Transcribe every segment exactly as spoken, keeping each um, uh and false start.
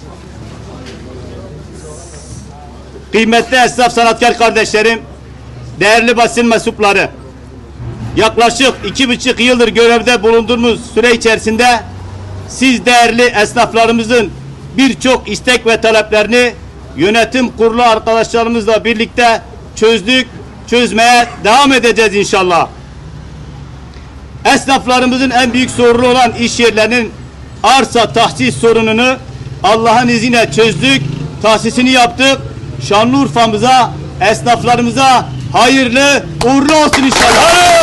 Kıymetli esnaf sanatkar kardeşlerim, değerli basın mensupları, yaklaşık iki buçuk yıldır görevde bulunduğumuz süre içerisinde siz değerli esnaflarımızın birçok istek ve taleplerini yönetim kurulu arkadaşlarımızla birlikte çözdük, çözmeye devam edeceğiz inşallah. Esnaflarımızın en büyük sorunu olan iş yerlerinin arsa tahsis sorununu Allah'ın izniyle çözdük, tahsisini yaptık. Şanlıurfa'mıza, esnaflarımıza hayırlı uğurlu olsun inşallah.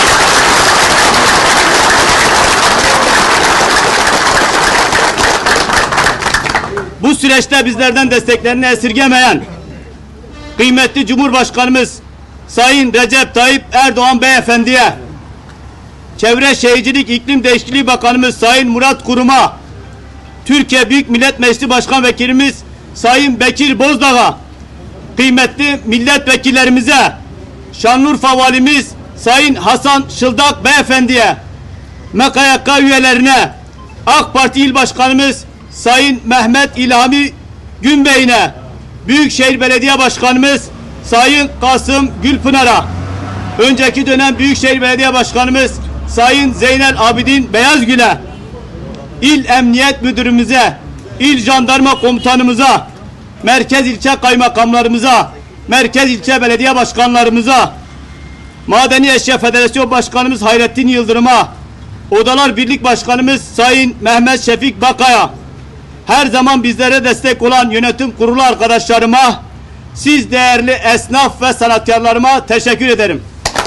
Bu süreçte bizlerden desteklerini esirgemeyen kıymetli Cumhurbaşkanımız Sayın Recep Tayyip Erdoğan Beyefendi'ye, Çevre Şehircilik İklim Değişikliği Bakanımız Sayın Murat Kurum'a, Türkiye Büyük Millet Meclisi Başkan Vekilimiz Sayın Bekir Bozdağ'a, kıymetli milletvekillerimize, Şanlıurfa Valimiz Sayın Hasan Şıldak Beyefendi'ye, M K Y K üyelerine, AK Parti İl Başkanımız Sayın Mehmet İlhami Günbey'ine, Büyükşehir Belediye Başkanımız Sayın Kasım Gülpınar'a, önceki dönem Büyükşehir Belediye Başkanımız Sayın Zeynel Abidin Beyazgül'e, İl Emniyet Müdürümüze, İl Jandarma Komutanımıza, merkez ilçe kaymakamlarımıza, merkez ilçe belediye başkanlarımıza, Madeni Eşya Federasyon Başkanımız Hayrettin Yıldırım'a, Odalar Birlik Başkanımız Sayın Mehmet Şefik Bakay'a, her zaman bizlere destek olan yönetim kurulu arkadaşlarıma, siz değerli esnaf ve sanatkarlarıma teşekkür ederim.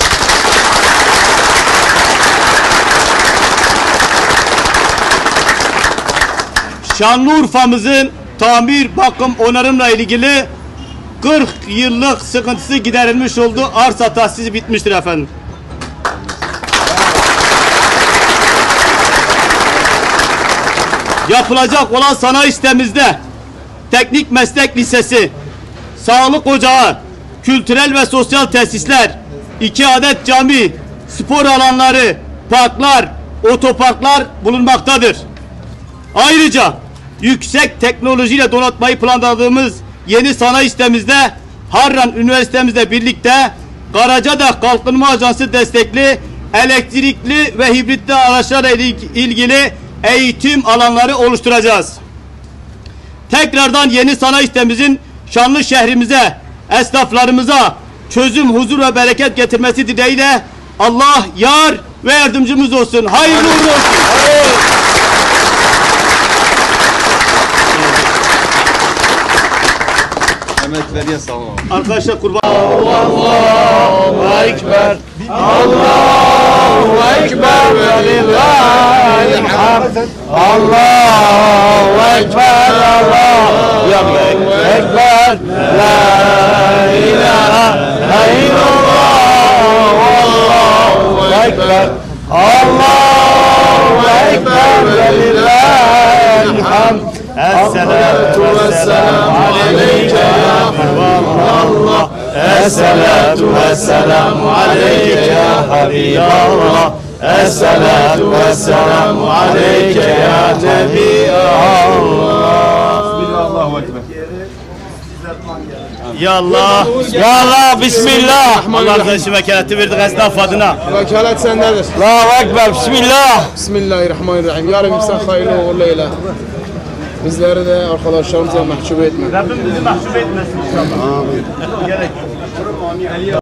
Şanlıurfa'mızın tamir, bakım, onarımla ilgili kırk yıllık sıkıntısı giderilmiş oldu. Arsa tahsisi bitmiştir efendim. Yapılacak olan sanayi sitemizde teknik meslek lisesi, sağlık ocağı, kültürel ve sosyal tesisler, iki adet cami, spor alanları, parklar, otoparklar bulunmaktadır. Ayrıca yüksek teknolojiyle donatmayı planladığımız yeni sanayi sitemizde Harran Üniversitemizle birlikte Karacadağ Kalkınma Ajansı destekli elektrikli ve hibritli araçlarla ilgili eğitim alanları oluşturacağız. Tekrardan yeni sanayi sitemizin şanlı şehrimize, esnaflarımıza çözüm, huzur ve bereket getirmesi dileğiyle Allah yar ve yardımcımız olsun. Hayırlı uğurlu olsun. Emekleriye sağ olun. Arkadaşlar kurban. Allahu Ekber. Allahu Ekber ve lillahil hamd. Allahu Ekber. Allahu Ekber. La ilahe illallah. Allahu Ekber. Allahu Ekber ve lillahil hamd. Esselatu vesselamu aleyke ya Habiballah. Esselatu vesselamu aleyke ya Habiballah. Esselatu vesselamu aleyke ya Nebiallah. Bismillahirrahmanirrahim. Ya Allah, Ya Allah, Bismillah. Allah kardeşim vekaleti verdik esnaf adına. Vekalet sendedir. Allahu Ekber, Bismillah. Bismillahirrahmanirrahim. Ya Rabbi sen hayırlı uğurlu eyle. Bizleri de arkadaşlarımıza mahcup etme. Rabbim bizi mahcup etmesin inşallah. Amin. Gerek.